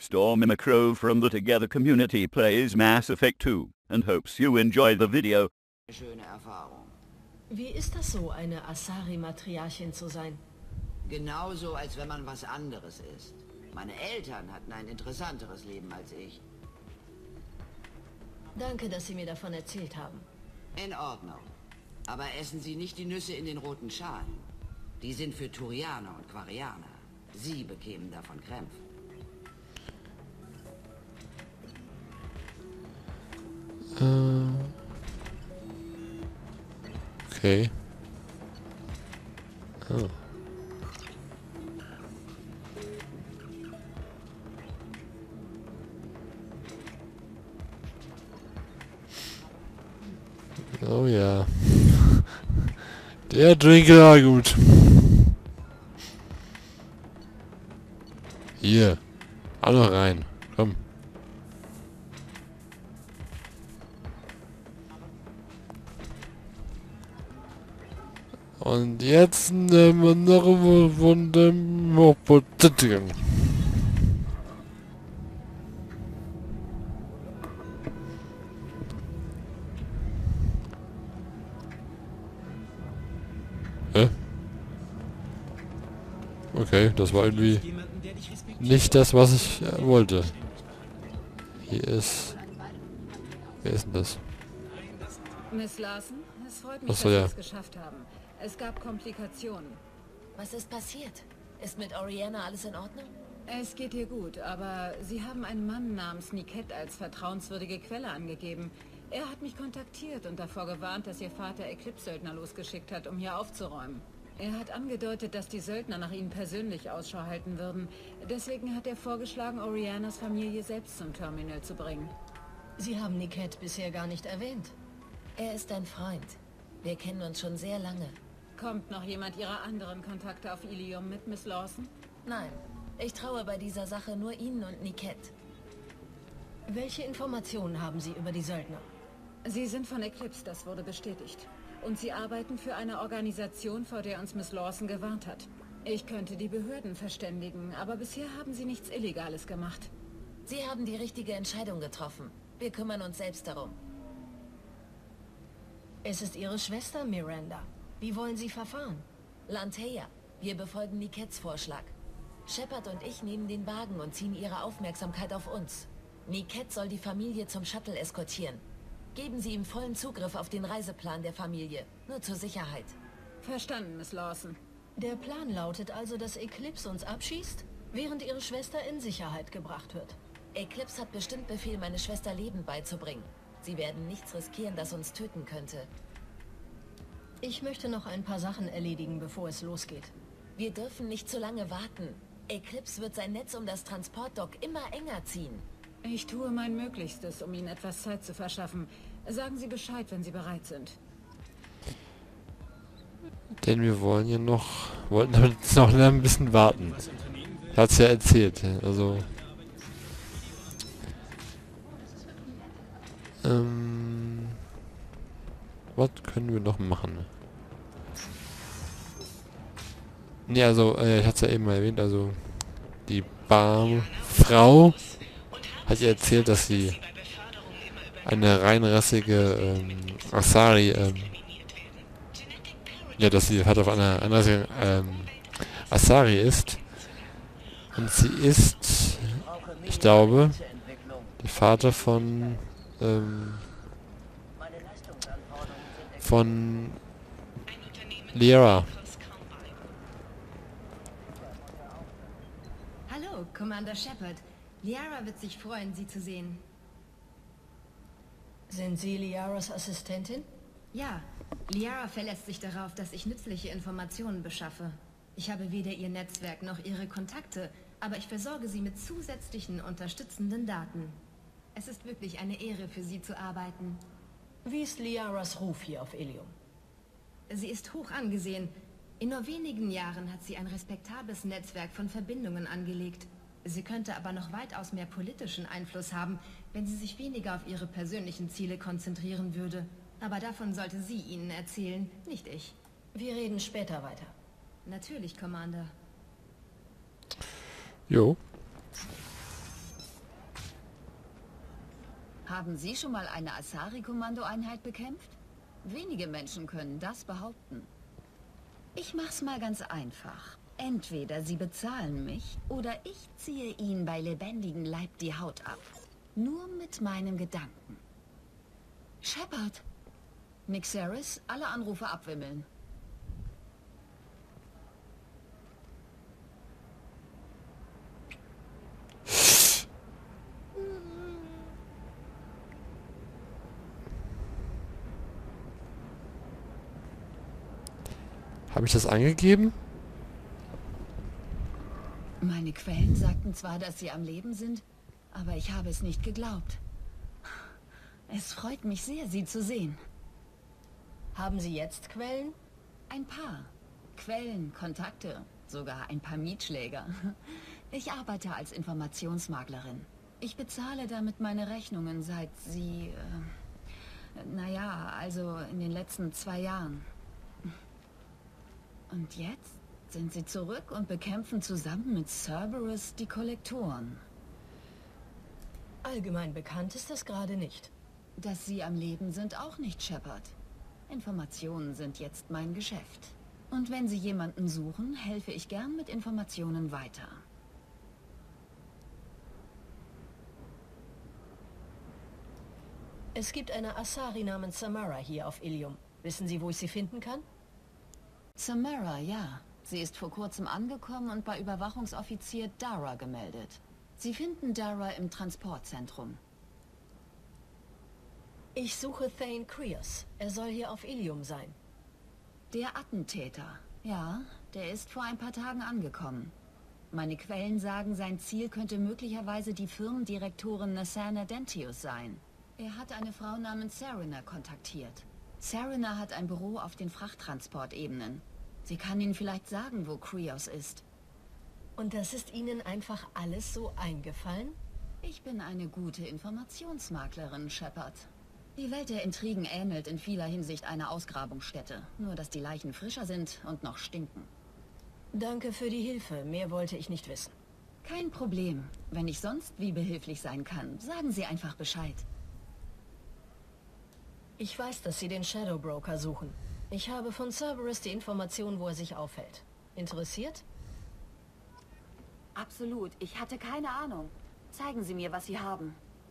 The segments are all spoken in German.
Storm Crow from the Together community plays Mass Effect 2 and hopes you enjoy the video. Schöne Erfahrung. Wie ist das so, eine Asari-Matriarchin zu sein? Genauso, als wenn man was anderes ist. Meine Eltern hatten ein interessanteres Leben als ich. Danke, dass Sie mir davon erzählt haben. In Ordnung. Aber essen Sie nicht die Nüsse in den roten Schalen. Die sind für Turianer und Quarianer. Sie bekämen davon Krämpfe. Okay. Oh. Oh ja. Der Drink war gut. Hier. Alle rein. Komm. Und jetzt nehmen wir noch von dem Hochpotenzial. Hä? Okay, das war irgendwie nicht das, was ich wollte. Hier ist... Wer ist denn das? Miss Larson, es freut mich, Ach so, dass Sie ja. es geschafft haben. Es gab Komplikationen. Was ist passiert? Ist mit Oriana alles in Ordnung? Es geht ihr gut, aber Sie haben einen Mann namens Niket als vertrauenswürdige Quelle angegeben. Er hat mich kontaktiert und davor gewarnt, dass Ihr Vater Eclipse-Söldner losgeschickt hat, um hier aufzuräumen. Er hat angedeutet, dass die Söldner nach Ihnen persönlich Ausschau halten würden. Deswegen hat er vorgeschlagen, Orianas Familie selbst zum Terminal zu bringen. Sie haben Niket bisher gar nicht erwähnt. Er ist ein Freund. Wir kennen uns schon sehr lange. Kommt noch jemand Ihrer anderen Kontakte auf Ilium mit, Miss Lawson? Nein, ich traue bei dieser Sache nur Ihnen und Niket. Welche Informationen haben Sie über die Söldner? Sie sind von Eclipse, das wurde bestätigt. Und Sie arbeiten für eine Organisation, vor der uns Miss Lawson gewarnt hat. Ich könnte die Behörden verständigen, aber bisher haben Sie nichts Illegales gemacht. Sie haben die richtige Entscheidung getroffen. Wir kümmern uns selbst darum. Es ist Ihre Schwester, Miranda. Wie wollen Sie verfahren? Lanteia, wir befolgen Nikets Vorschlag. Shepard und ich nehmen den Wagen und ziehen ihre Aufmerksamkeit auf uns. Niket soll die Familie zum Shuttle eskortieren. Geben Sie ihm vollen Zugriff auf den Reiseplan der Familie, nur zur Sicherheit. Verstanden, Miss Lawson. Der Plan lautet also, dass Eclipse uns abschießt, während Ihre Schwester in Sicherheit gebracht wird. Eclipse hat bestimmt Befehl, meine Schwester lebend beizubringen. Sie werden nichts riskieren, das uns töten könnte. Ich möchte noch ein paar Sachen erledigen, bevor es losgeht. Wir dürfen nicht zu lange warten. Eclipse wird sein Netz um das Transportdock immer enger ziehen. Ich tue mein Möglichstes, um Ihnen etwas Zeit zu verschaffen. Sagen Sie Bescheid, wenn Sie bereit sind. Denn wir wollen ja noch... Wollten jetzt noch ein bisschen warten. Ich hat's ja erzählt. Also... was können wir noch machen? Ne, also, ich hatte es ja eben mal erwähnt, also die Barfrau hat ja erzählt, dass sie eine reinrassige Asari, ja, dass sie halt auf einer reinrassigen Asari ist. Und sie ist, ich glaube, der Vater von Liara. Hallo, Commander Shepard. Liara wird sich freuen, Sie zu sehen. Sind Sie Liaras Assistentin? Ja, Liara verlässt sich darauf, dass ich nützliche Informationen beschaffe. Ich habe weder ihr Netzwerk noch ihre Kontakte, aber ich versorge sie mit zusätzlichen unterstützenden Daten. Es ist wirklich eine Ehre, für Sie zu arbeiten. Wie ist Liaras Ruf hier auf Ilium? Sie ist hoch angesehen. In nur wenigen Jahren hat sie ein respektables Netzwerk von Verbindungen angelegt. Sie könnte aber noch weitaus mehr politischen Einfluss haben, wenn sie sich weniger auf ihre persönlichen Ziele konzentrieren würde. Aber davon sollte sie Ihnen erzählen, nicht ich. Wir reden später weiter. Natürlich, Commander. Jo. Haben Sie schon mal eine Asari-Kommandoeinheit bekämpft? Wenige Menschen können das behaupten. Ich mach's mal ganz einfach. Entweder Sie bezahlen mich, oder ich ziehe Ihnen bei lebendigem Leib die Haut ab. Nur mit meinen Gedanken. Shepard! Nixeris, alle Anrufe abwimmeln. Habe ich das angegeben? Meine Quellen sagten zwar, dass Sie am Leben sind, aber ich habe es nicht geglaubt. Es freut mich sehr, Sie zu sehen. Haben Sie jetzt Quellen? Ein paar. Quellen, Kontakte, sogar ein paar Mietschläger. Ich arbeite als Informationsmaklerin. Ich bezahle damit meine Rechnungen seit Sie... naja, also in den letzten 2 Jahren. Und jetzt sind Sie zurück und bekämpfen zusammen mit Cerberus die Kollektoren. Allgemein bekannt ist das gerade nicht. Dass Sie am Leben sind, auch nicht, Shepard. Informationen sind jetzt mein Geschäft. Und wenn Sie jemanden suchen, helfe ich gern mit Informationen weiter. Es gibt eine Asari namens Samara hier auf Ilium. Wissen Sie, wo ich sie finden kann? Samara, ja. Sie ist vor kurzem angekommen und bei Überwachungsoffizier Dara gemeldet. Sie finden Dara im Transportzentrum. Ich suche Thane Krios. Er soll hier auf Ilium sein. Der Attentäter. Ja, der ist vor ein paar Tagen angekommen. Meine Quellen sagen, sein Ziel könnte möglicherweise die Firmendirektorin Nassana Dentius sein. Er hat eine Frau namens Serena kontaktiert. Serena hat ein Büro auf den Frachttransportebenen. Sie kann Ihnen vielleicht sagen, wo Krios ist. Und das ist Ihnen einfach alles so eingefallen? Ich bin eine gute Informationsmaklerin, Shepard. Die Welt der Intrigen ähnelt in vieler Hinsicht einer Ausgrabungsstätte. Nur, dass die Leichen frischer sind und noch stinken. Danke für die Hilfe. Mehr wollte ich nicht wissen. Kein Problem. Wenn ich sonst wie behilflich sein kann, sagen Sie einfach Bescheid. Ich weiß, dass Sie den Shadow Broker suchen. Ich habe von Cerberus die Information, wo er sich aufhält. Interessiert? Absolut. Ich hatte keine Ahnung. Zeigen Sie mir, was Sie haben.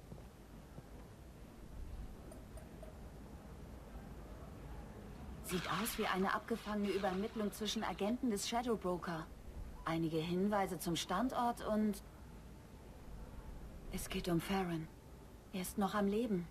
Sieht aus wie eine abgefangene Übermittlung zwischen Agenten des Shadow Broker. Einige Hinweise zum Standort und... Es geht um Farron. Er ist noch am Leben.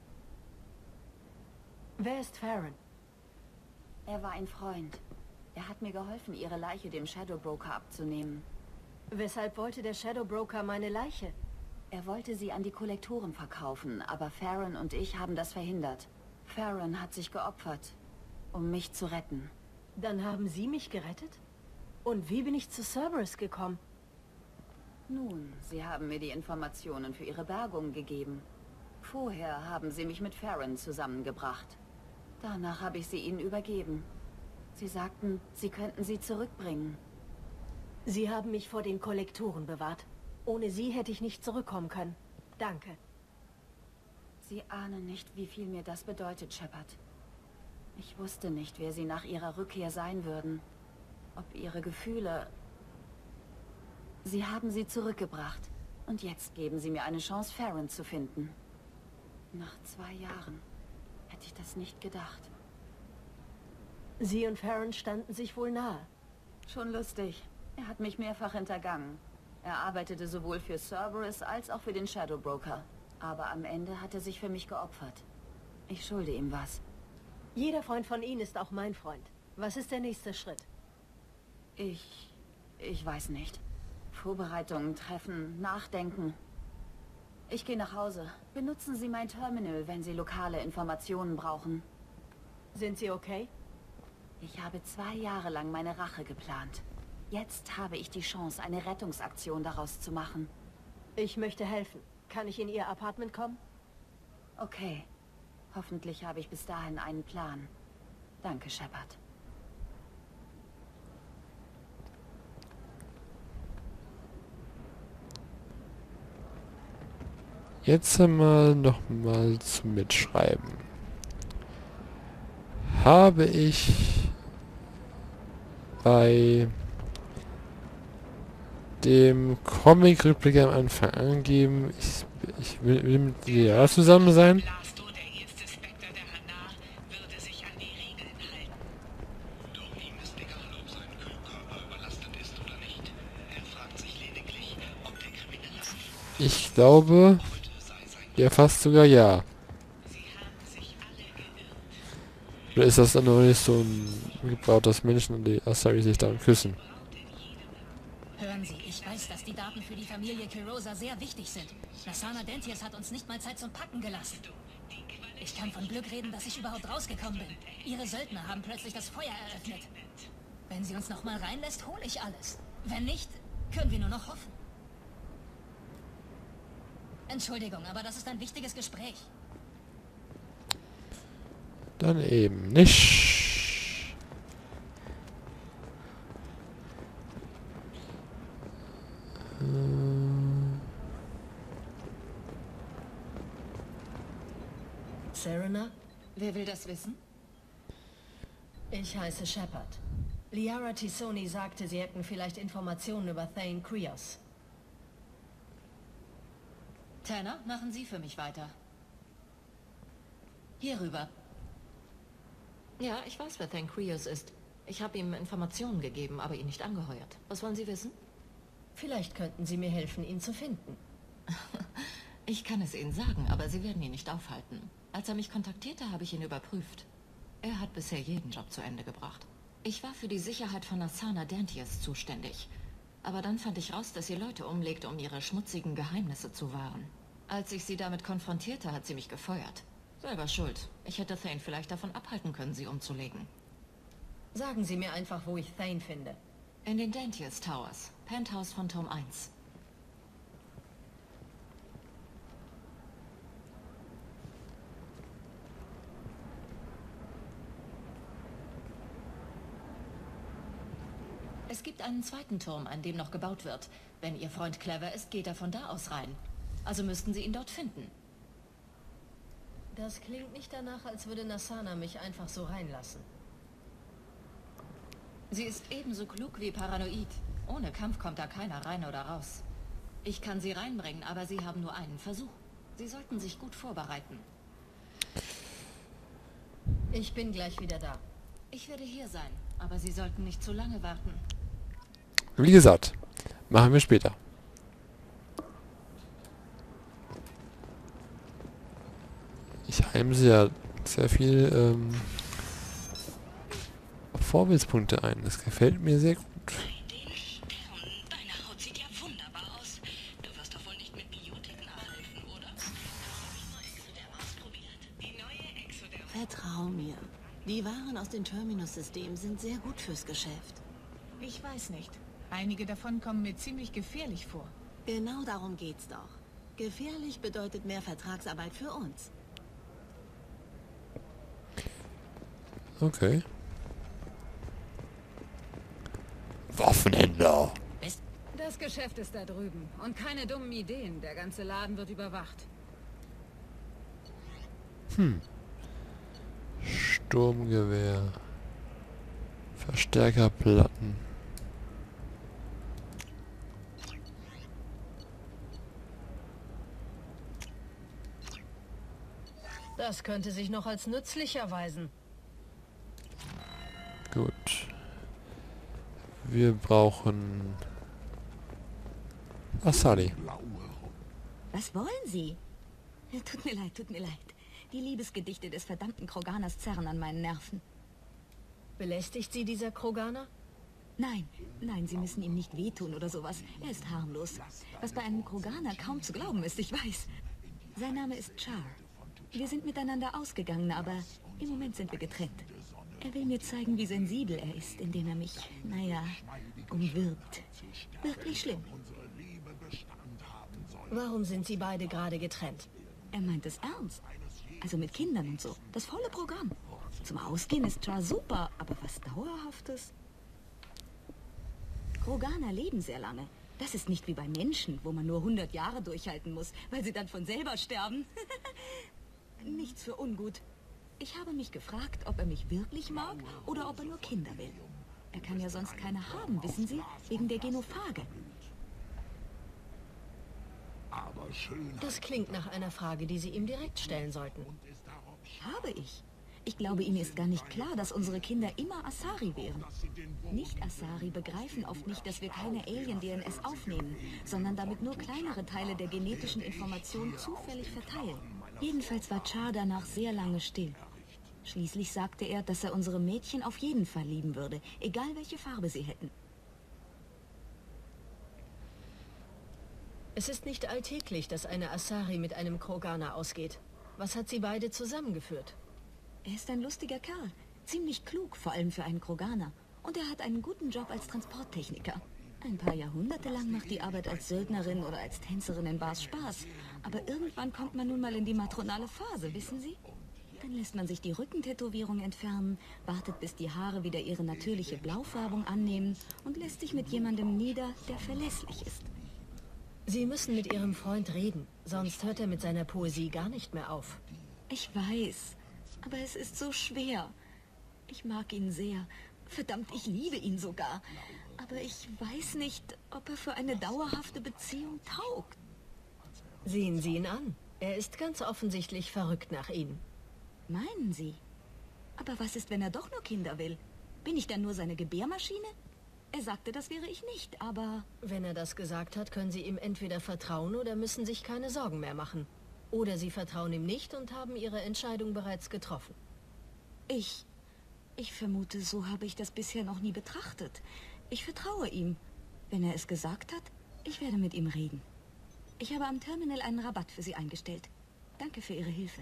Wer ist Farron? Er war ein Freund. Er hat mir geholfen, Ihre Leiche dem Shadow Broker abzunehmen. Weshalb wollte der Shadow Broker meine Leiche? Er wollte sie an die Kollektoren verkaufen, aber Farron und ich haben das verhindert. Farron hat sich geopfert, um mich zu retten. Dann haben Sie mich gerettet? Und wie bin ich zu Cerberus gekommen? Nun, Sie haben mir die Informationen für Ihre Bergung gegeben. Vorher haben Sie mich mit Farron zusammengebracht. Danach habe ich sie Ihnen übergeben. Sie sagten, Sie könnten sie zurückbringen. Sie haben mich vor den Kollektoren bewahrt. Ohne Sie hätte ich nicht zurückkommen können. Danke. Sie ahnen nicht, wie viel mir das bedeutet, Shepard. Ich wusste nicht, wer Sie nach Ihrer Rückkehr sein würden. Ob Ihre Gefühle... Sie haben sie zurückgebracht. Und jetzt geben Sie mir eine Chance, Farron zu finden. Nach 2 Jahren hätte ich das nicht gedacht. Sie und Farron standen sich wohl nahe. Schon lustig. Er hat mich mehrfach hintergangen. Er arbeitete sowohl für Cerberus als auch für den Shadow Broker. Aber am Ende hat er sich für mich geopfert. Ich schulde ihm was. Jeder Freund von Ihnen ist auch mein Freund. Was ist der nächste Schritt? Ich weiß nicht. Vorbereitungen treffen, nachdenken. Ich gehe nach Hause. Benutzen Sie mein Terminal, wenn Sie lokale Informationen brauchen. Sind Sie okay? Ich habe 2 Jahre lang meine Rache geplant. Jetzt habe ich die Chance, eine Rettungsaktion daraus zu machen. Ich möchte helfen. Kann ich in Ihr Apartment kommen? Okay. Hoffentlich habe ich bis dahin einen Plan. Danke, Shepard. Jetzt einmal nochmal zum Mitschreiben. Habe ich bei dem Comic-Rückblick am Anfang angegeben, ich will mit dir zusammen sein? Blasto, der erste Spectre der Hanar, würde sich an die Regeln halten. Doch ihm ist egal, ob sein Kühlkörper überlastet ist oder nicht. Er fragt sich lediglich, ob der Kriminelle Ich glaube, ja, fast sogar ja. Oder ist das dann noch nicht so ein Gebrauch, dass Menschen und die Asari sich dann küssen? Hören Sie, ich weiß, dass die Daten für die Familie Kirosa sehr wichtig sind. Nassana Dentius hat uns nicht mal Zeit zum Packen gelassen. Ich kann von Glück reden, dass ich überhaupt rausgekommen bin. Ihre Söldner haben plötzlich das Feuer eröffnet. Wenn sie uns noch mal reinlässt, hole ich alles. Wenn nicht, können wir nur noch hoffen. Entschuldigung, aber das ist ein wichtiges Gespräch. Dann eben nicht. Serena? Wer will das wissen? Ich heiße Shepard. Liara Tisoni sagte, sie hätten vielleicht Informationen über Thane Krios. Tanner, machen Sie für mich weiter. Hierüber. Ja, ich weiß, wer Thane Krios ist. Ich habe ihm Informationen gegeben, aber ihn nicht angeheuert. Was wollen Sie wissen? Vielleicht könnten Sie mir helfen, ihn zu finden. Ich kann es Ihnen sagen, aber Sie werden ihn nicht aufhalten. Als er mich kontaktierte, habe ich ihn überprüft. Er hat bisher jeden Job zu Ende gebracht. Ich war für die Sicherheit von Nassana Dentius zuständig. Aber dann fand ich raus, dass sie Leute umlegt, um ihre schmutzigen Geheimnisse zu wahren. Als ich sie damit konfrontierte, hat sie mich gefeuert. Selber schuld. Ich hätte Thane vielleicht davon abhalten können, sie umzulegen. Sagen Sie mir einfach, wo ich Thane finde. In den Dentius Towers. Penthouse von Turm 1. Es gibt einen zweiten Turm, an dem noch gebaut wird. Wenn Ihr Freund clever ist, geht er von da aus rein. Also müssten Sie ihn dort finden. Das klingt nicht danach, als würde Nassana mich einfach so reinlassen. Sie ist ebenso klug wie paranoid. Ohne Kampf kommt da keiner rein oder raus. Ich kann Sie reinbringen, aber Sie haben nur einen Versuch. Sie sollten sich gut vorbereiten. Ich bin gleich wieder da. Ich werde hier sein, aber Sie sollten nicht zu lange warten. Wie gesagt, machen wir später. Ich heimse ja sehr viel Vorwärtspunkte ein. Das gefällt mir sehr gut. den Stern. Deine Haut sieht ja wunderbar aus. Du wirst doch wohl nicht mit Biotiken erhalten, oder? Die neue Exoderm. Vertrau mir. Die Waren aus den Terminus-Systemen sind sehr gut fürs Geschäft. Ich weiß nicht. Einige davon kommen mir ziemlich gefährlich vor. Genau darum geht's doch. Gefährlich bedeutet mehr Vertragsarbeit für uns. Okay. Waffenhändler. Das Geschäft ist da drüben. Und keine dummen Ideen. Der ganze Laden wird überwacht. Sturmgewehr. Verstärkerplatten. Das könnte sich noch als nützlich erweisen. Gut. Wir brauchen Asari. Was wollen Sie? Ja, tut mir leid, tut mir leid. Die Liebesgedichte des verdammten Kroganers zerren an meinen Nerven. Belästigt Sie dieser Kroganer? Nein, nein, Sie müssen ihm nicht wehtun oder sowas. Er ist harmlos. Was bei einem Kroganer kaum zu glauben ist, ich weiß. Sein Name ist Char. Wir sind miteinander ausgegangen, aber im Moment sind wir getrennt. Er will mir zeigen, wie sensibel er ist, indem er mich, naja, umwirbt. Wirklich schlimm. Warum sind Sie beide gerade getrennt? Er meint es ernst. Also mit Kindern und so. Das volle Programm. Zum Ausgehen ist Char super, aber was Dauerhaftes? Kroganer leben sehr lange. Das ist nicht wie bei Menschen, wo man nur 100 Jahre durchhalten muss, weil sie dann von selber sterben. Nichts für ungut. Ich habe mich gefragt, ob er mich wirklich mag oder ob er nur Kinder will. Er kann ja sonst keine haben, wissen Sie, wegen der Genophage. Das klingt nach einer Frage, die Sie ihm direkt stellen sollten. Habe ich. Ich glaube, ihm ist gar nicht klar, dass unsere Kinder immer Asari wären. Nicht-Asari begreifen oft nicht, dass wir keine Alien-DNS aufnehmen, sondern damit nur kleinere Teile der genetischen Information zufällig verteilen. Jedenfalls war Char danach sehr lange still. Schließlich sagte er, dass er unsere Mädchen auf jeden Fall lieben würde, egal welche Farbe sie hätten. Es ist nicht alltäglich, dass eine Asari mit einem Kroganer ausgeht. Was hat sie beide zusammengeführt? Er ist ein lustiger Kerl, ziemlich klug, vor allem für einen Kroganer. Und er hat einen guten Job als Transporttechniker. Ein paar Jahrhunderte lang macht die Arbeit als Söldnerin oder als Tänzerin in Bars Spaß. Aber irgendwann kommt man nun mal in die matronale Phase, wissen Sie? Dann lässt man sich die Rückentätowierung entfernen, wartet, bis die Haare wieder ihre natürliche Blaufärbung annehmen und lässt sich mit jemandem nieder, der verlässlich ist. Sie müssen mit Ihrem Freund reden, sonst hört er mit seiner Poesie gar nicht mehr auf. Ich weiß, aber es ist so schwer. Ich mag ihn sehr. Verdammt, ich liebe ihn sogar. Aber ich weiß nicht, ob er für eine dauerhafte Beziehung taugt. Sehen Sie ihn an. Er ist ganz offensichtlich verrückt nach Ihnen. Meinen Sie? Aber was ist, wenn er doch nur Kinder will? Bin ich dann nur seine Gebärmaschine? Er sagte, das wäre ich nicht, aber... Wenn er das gesagt hat, können Sie ihm entweder vertrauen oder müssen sich keine Sorgen mehr machen. Oder Sie vertrauen ihm nicht und haben Ihre Entscheidung bereits getroffen. Ich vermute, so habe ich das bisher noch nie betrachtet. Ich vertraue ihm. Wenn er es gesagt hat, ich werde mit ihm reden. Ich habe am Terminal einen Rabatt für Sie eingestellt. Danke für Ihre Hilfe.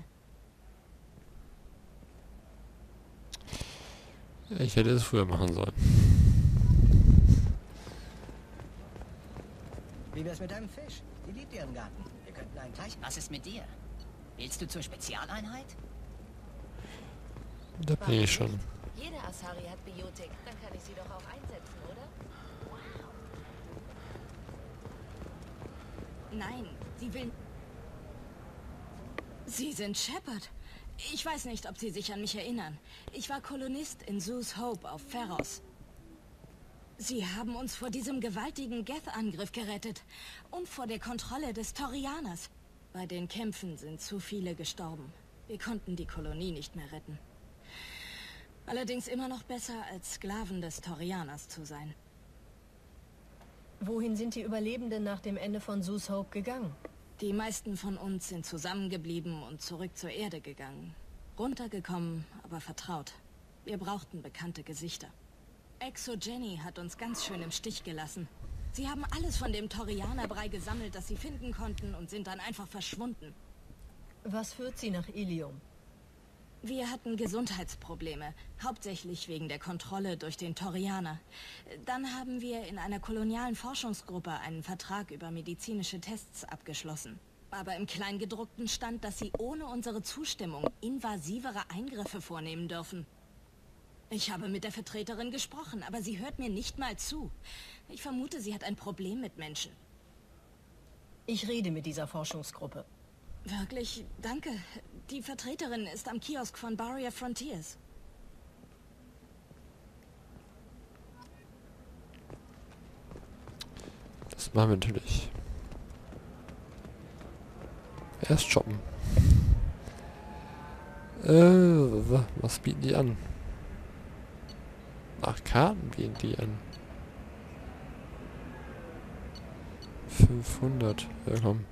Ich hätte es früher machen sollen. Wie wär's mit deinem Fisch? Die liebt ihren Garten. Wir könnten einen Teich... Was ist mit dir? Willst du zur Spezialeinheit? Da bin ich schon. Jede Asari hat Biotik, dann kann ich sie doch auch einsetzen, oder? Nein, sie will... Sie sind Shepard. Ich weiß nicht, ob Sie sich an mich erinnern. Ich war Kolonist in Zeus Hope auf Pharos. Sie haben uns vor diesem gewaltigen Geth-Angriff gerettet und vor der Kontrolle des Torianers. Bei den Kämpfen sind zu viele gestorben. Wir konnten die Kolonie nicht mehr retten. Allerdings immer noch besser, als Sklaven des Torianers zu sein. Wohin sind die Überlebenden nach dem Ende von Zeus Hope gegangen? Die meisten von uns sind zusammengeblieben und zurück zur Erde gegangen. Runtergekommen, aber vertraut. Wir brauchten bekannte Gesichter. Exo Jenny hat uns ganz schön im Stich gelassen. Sie haben alles von dem Torianerbrei gesammelt, das sie finden konnten, und sind dann einfach verschwunden. Was führt Sie nach Ilium? Wir hatten Gesundheitsprobleme, hauptsächlich wegen der Kontrolle durch den Torianer. Dann haben wir in einer kolonialen Forschungsgruppe einen Vertrag über medizinische Tests abgeschlossen. Aber im Kleingedruckten stand, dass sie ohne unsere Zustimmung invasivere Eingriffe vornehmen dürfen. Ich habe mit der Vertreterin gesprochen, aber sie hört mir nicht mal zu. Ich vermute, sie hat ein Problem mit Menschen. Ich rede mit dieser Forschungsgruppe. Wirklich? Danke. Die Vertreterin ist am Kiosk von Barrier Frontiers. Das machen wir natürlich. Erst shoppen. Was bieten die an? Ach, Karten bieten die an. 500. Ja, komm.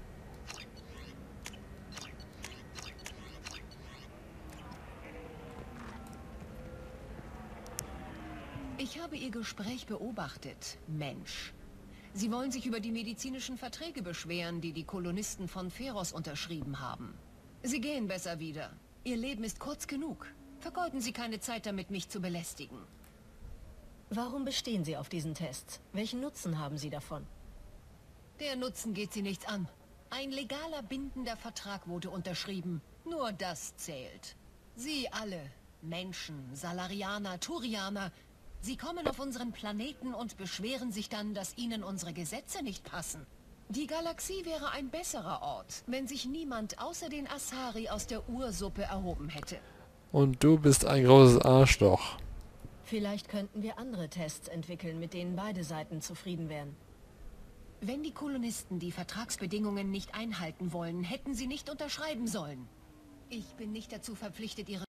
Ich habe Ihr Gespräch beobachtet, Mensch. Sie wollen sich über die medizinischen Verträge beschweren, die die Kolonisten von Pharos unterschrieben haben. Sie gehen besser wieder. Ihr Leben ist kurz genug. Vergeuden Sie keine Zeit damit, mich zu belästigen. Warum bestehen Sie auf diesen Tests? Welchen Nutzen haben Sie davon? Der Nutzen geht Sie nichts an. Ein legaler, bindender Vertrag wurde unterschrieben. Nur das zählt. Sie alle, Menschen, Salarianer, Turianer, Sie kommen auf unseren Planeten und beschweren sich dann, dass ihnen unsere Gesetze nicht passen. Die Galaxie wäre ein besserer Ort, wenn sich niemand außer den Asari aus der Ursuppe erhoben hätte. Und du bist ein großes Arschloch. Vielleicht könnten wir andere Tests entwickeln, mit denen beide Seiten zufrieden wären. Wenn die Kolonisten die Vertragsbedingungen nicht einhalten wollen, hätten sie nicht unterschreiben sollen. Ich bin nicht dazu verpflichtet, ihre